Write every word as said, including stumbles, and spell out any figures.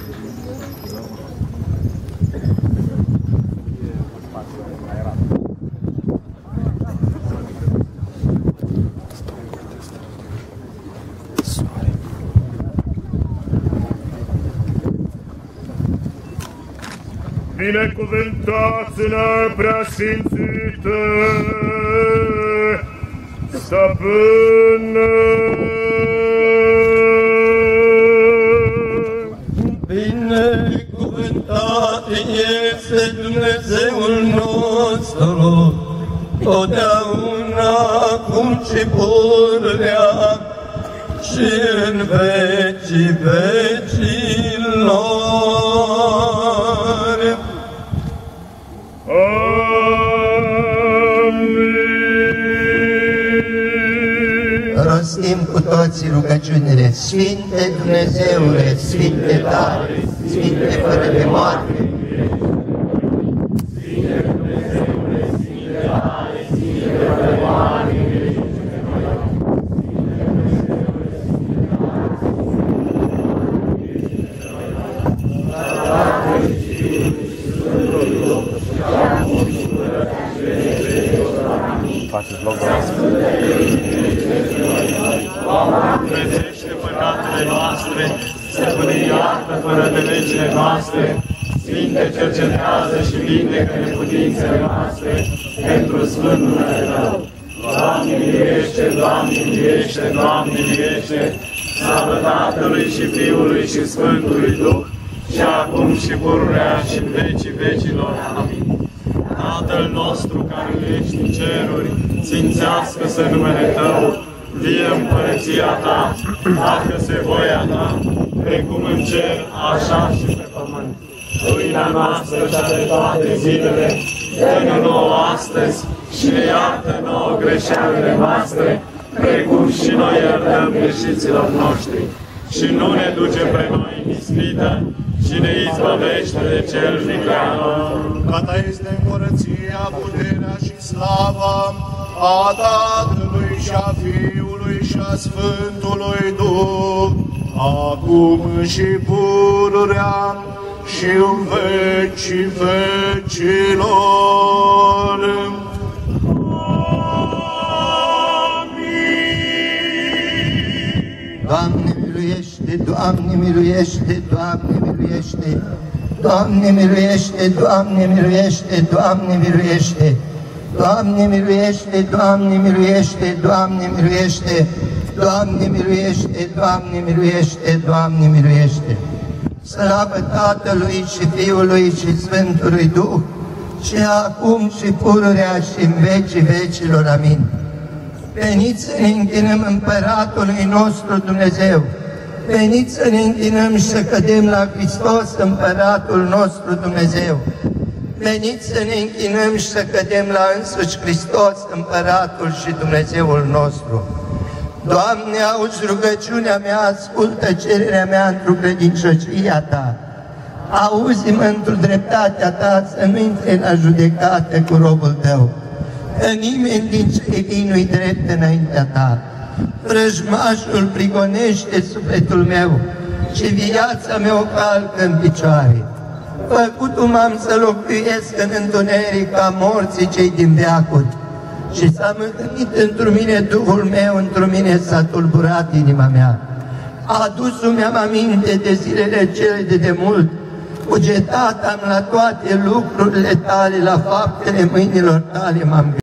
Binecuvântați-ne, preasfințite Stăpâne! Binecuvântat este Dumnezeul nostru, totdeauna, acum și pururea și în vecii vecilor. Rostim cu toții rugăciunile: Sfinte Dumnezeule, Sfinte tare, Sfinte fără de moarte, Sfinte Dumnezeule, Sfinte tare, Sfinte fără de moarte, faceți loc de Prețește păcatele noastre, stăpâne, iartă fără de legile noastre, Sfinte, cercetează și vindecă neputințele noastre, pentru sfântul numele Tău. Doamne miluiește, Doamne miluiește, Doamne miluiește, slavă Tatălui și Fiului și Sfântului Duh, și acum și pururea și în vecii vecilor. Amin. Tatăl nostru care ești în ceruri, sfințească-se numele Tău, vie împărăția Ta, facă-se voia Ta, precum în cer, așa și pe pământ. Pâinea noastră cea de toate zilele, dă-ne nouă astăzi și ne iartă nouă greșelile noastre, precum și noi iertăm greșiților noștri. Și nu ne duce pe noi în ispită, și ne izbăvește de cel viclean. Ca Ta este împărăția, puterea și slava a Tatălui și a Fiului și a Sfântului Duh, acum și pururea și în vecii vecilor. Doamne miluiește, Doamne miluiește, Doamne miluiește, Doamne miluiește, Doamne miluiește, Doamne miluiește, Doamne miluiește, Doamne miluiește, Doamne miluiește, Doamne miluiește, Doamne miluiește, Doamne miluiește. Slavă Tatălui și Fiului și Sfântului Duh, și acum și pururea și în vecii vecilor. Amin. Veniți să ne închinăm Împăratului nostru Dumnezeu, veniți să ne închinăm și să cădem la Hristos, Împăratul nostru Dumnezeu. Veniți să ne închinăm și să cădem la însuși Hristos, Împăratul și Dumnezeul nostru. Doamne, auzi rugăciunea mea, ascultă cererea mea într-o credincioșia Ta. Auzi-mă într-o dreptatea Ta, să nu intre la judecată cu robul Tău, că nimeni din cei vii nu-i drept înaintea Ta. Vrăjmașul prigonește sufletul meu și viața mea o calcă în picioare. Făcut-o m-am să locuiesc în întuneric ca morții cei din veacuri, și s-a mâhnit într-o mine Duhul meu, într-o mine s-a tulburat inima mea. Adus-mi am aminte de zilele cele de demult, cugetat am la toate lucrurile Tale, la faptele mâinilor Tale m-am gândit.